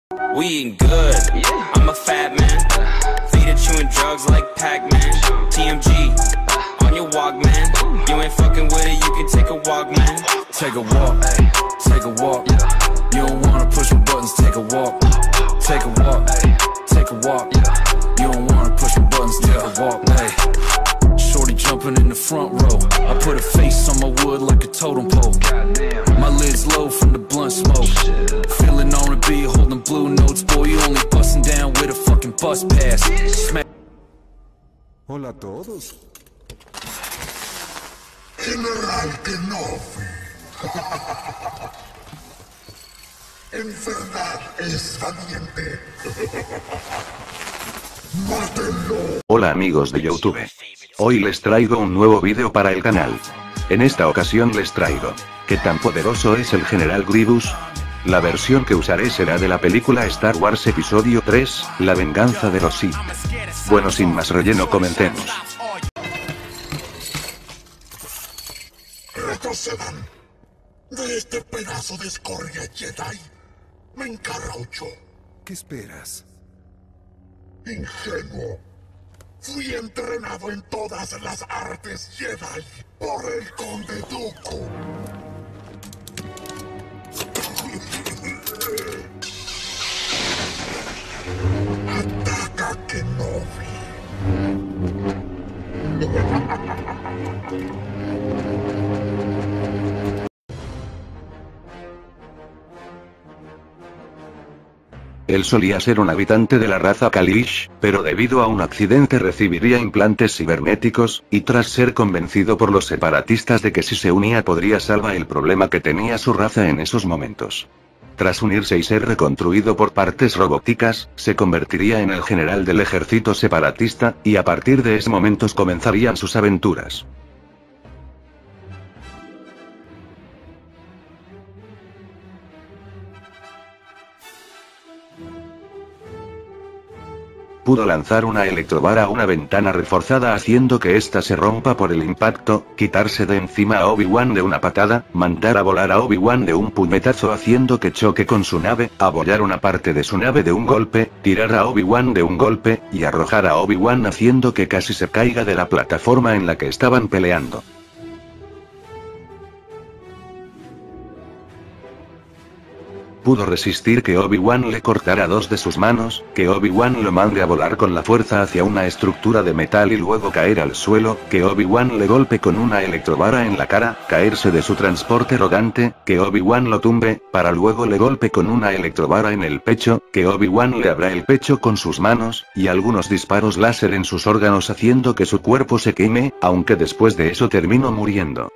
We eating good, I'm a fat man. Feed it chewing drugs like Pac-Man. TMG, on your Walkman. You ain't fucking with it, you can take a walk, man. Take a walk, take a walk. You don't wanna push my buttons, take a walk. Take a walk, take a walk. You don't wanna push my buttons, take a walk, hey. Shorty jumping in the front row. I put a face on my wood like a totem pole. My lid's low from the blunt smoke. Feeling R&B, holding blue notes. Boy, you only busting down with a fucking bus pass. Smack. Hola a todos. General Kenobi. En verdad es valiente. ¡Mátenlo! Hola amigos de YouTube. Hoy les traigo un nuevo vídeo para el canal. En esta ocasión les traigo ¿qué tan poderoso es el General Grievous? La versión que usaré será de la película Star Wars Episodio 3, La venganza de los Sith. Bueno, sin más relleno, comencemos. Retrocedan. De este pedazo de escoria Jedi me encaraucho. ¿Qué esperas? Ingenuo. Fui entrenado en todas las artes Jedi por el Conde Dooku. Ataca, Kenobi. Él solía ser un habitante de la raza Kalish, pero debido a un accidente recibiría implantes cibernéticos, y tras ser convencido por los separatistas de que si se unía podría salvar el problema que tenía su raza en esos momentos. Tras unirse y ser reconstruido por partes robóticas, se convertiría en el general del ejército separatista, y a partir de ese momento comenzarían sus aventuras. Pudo lanzar una electrovara a una ventana reforzada haciendo que ésta se rompa por el impacto, quitarse de encima a Obi-Wan de una patada, mandar a volar a Obi-Wan de un puñetazo haciendo que choque con su nave, abollar una parte de su nave de un golpe, tirar a Obi-Wan de un golpe, y arrojar a Obi-Wan haciendo que casi se caiga de la plataforma en la que estaban peleando. Pudo resistir que Obi-Wan le cortara dos de sus manos, que Obi-Wan lo mande a volar con la fuerza hacia una estructura de metal y luego caer al suelo, que Obi-Wan le golpe con una electrovara en la cara, caerse de su transporte rodante, que Obi-Wan lo tumbe, para luego le golpe con una electrovara en el pecho, que Obi-Wan le abra el pecho con sus manos, y algunos disparos láser en sus órganos haciendo que su cuerpo se queme, aunque después de eso terminó muriendo.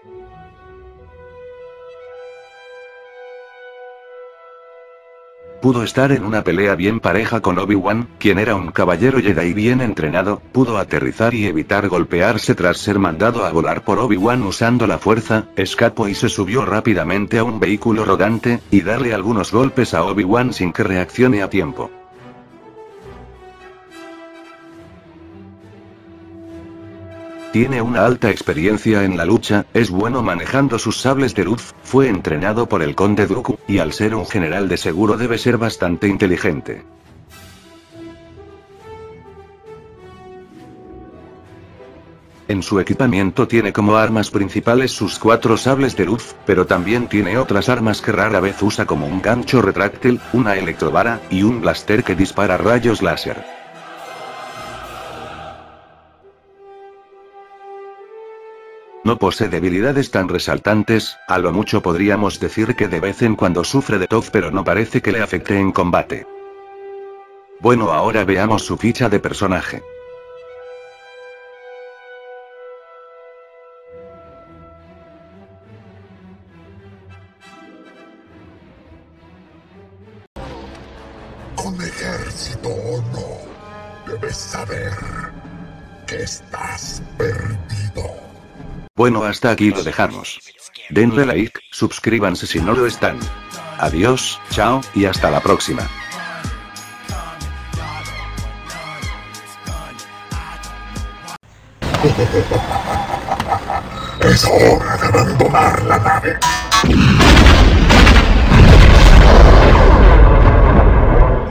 Pudo estar en una pelea bien pareja con Obi-Wan, quien era un caballero Jedi bien entrenado, pudo aterrizar y evitar golpearse tras ser mandado a volar por Obi-Wan usando la fuerza, escapó y se subió rápidamente a un vehículo rodante, y darle algunos golpes a Obi-Wan sin que reaccione a tiempo. Tiene una alta experiencia en la lucha, es bueno manejando sus sables de luz, fue entrenado por el Conde Dooku, y al ser un general de seguro debe ser bastante inteligente. En su equipamiento tiene como armas principales sus 4 sables de luz, pero también tiene otras armas que rara vez usa como un gancho retráctil, una electrovara, y un blaster que dispara rayos láser. No posee debilidades tan resaltantes, a lo mucho podríamos decir que de vez en cuando sufre de tos, pero no parece que le afecte en combate. Bueno, ahora veamos su ficha de personaje. Con ejército o no, debes saber que estás perdido. Bueno, hasta aquí lo dejamos. Denle like, suscríbanse si no lo están. Adiós, chao, y hasta la próxima. Es hora de abandonar la nave.